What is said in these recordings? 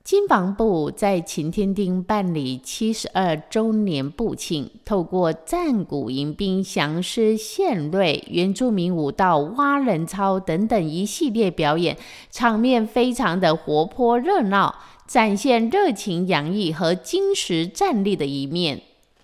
经防部在擎天町办理72周年步庆，透过战鼓迎宾、降狮献瑞、原住民舞蹈、蛙人操等等一系列表演，场面非常的活泼热闹，展现热情洋溢和精实战力的一面。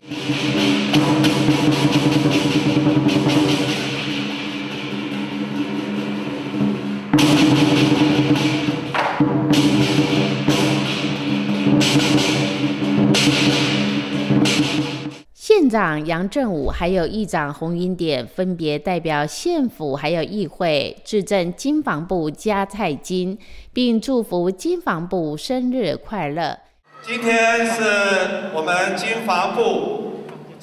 县长杨振武还有议长洪云典分别代表县府还有议会致赠经防部加菜金，并祝福经防部生日快乐。 今天是我们经防部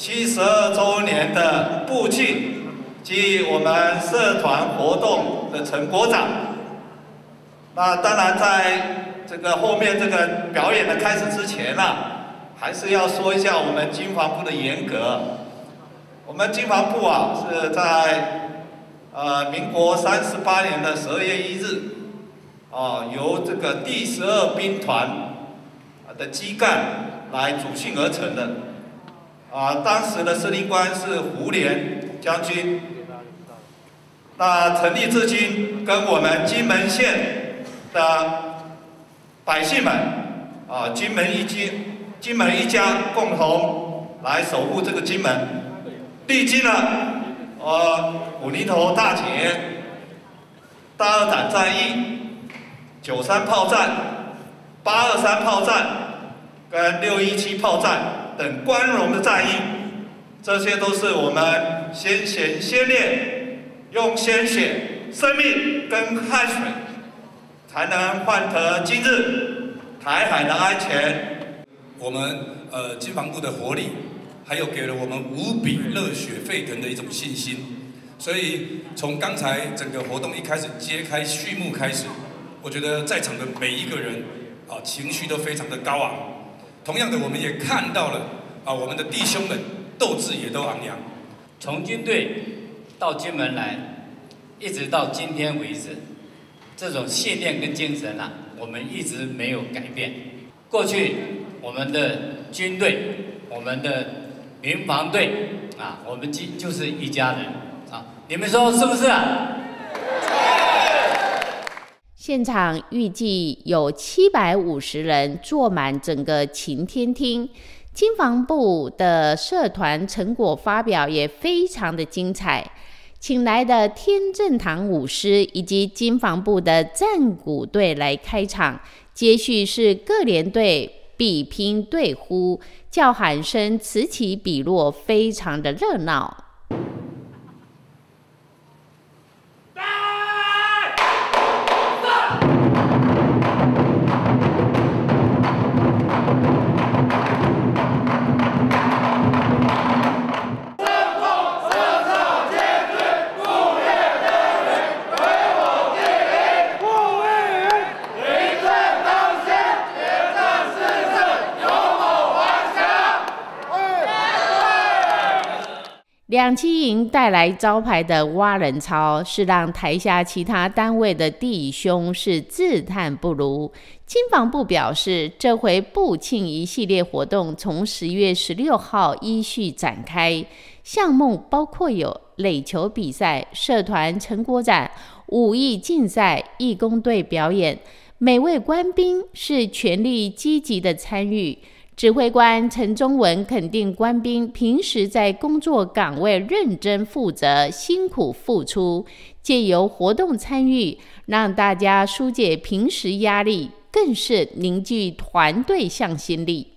72周年的步庆及我们社团活动的成果展。那当然在这个后面这个表演的开始之前还是要说一下我们经防部的严格。我们经防部是在民国38年的12月1日，由这个第12兵团的基干来主训而成的。当时的司令官是胡琏将军。那成立至今，跟我们金门县的百姓们金门一家共同来守护这个金门，历经了古宁头大捷、大二胆战役、93炮战、823炮战跟617炮战等光荣的战役，这些都是我们先贤先烈用鲜血、生命跟汗水，才能换得今日台海的安全。 我们经防部的活力，还有给了我们无比热血沸腾的一种信心。所以从刚才整个活动一开始揭开序幕开始，我觉得在场的每一个人情绪都非常的高昂。同样的，我们也看到了我们的弟兄们斗志也都昂扬。 从军队到金门来，一直到今天为止，这种信念跟精神我们一直没有改变。过去我们的军队、我们的民防队我们就是一家人你们说是不是现场预计有750人坐满整个擎天厅。经防部的社团成果发表也非常的精彩，请来的天正堂舞狮以及经防部的战鼓队来开场，接续是各连队比拼对呼，叫喊声此起彼落，非常的热闹。2栖营带来招牌的蛙人操，是让台下其他单位的弟兄是自叹不如。经防部表示，这回步庆一系列活动从10月16号依序展开，项目包括有垒球比赛、社团成果展、武艺竞赛、义工队表演，每位官兵是全力积极的参与。指挥官陈忠文肯定官兵平时在工作岗位认真负责、辛苦付出，借由活动参与，让大家疏解平时压力，更是凝聚团队向心力。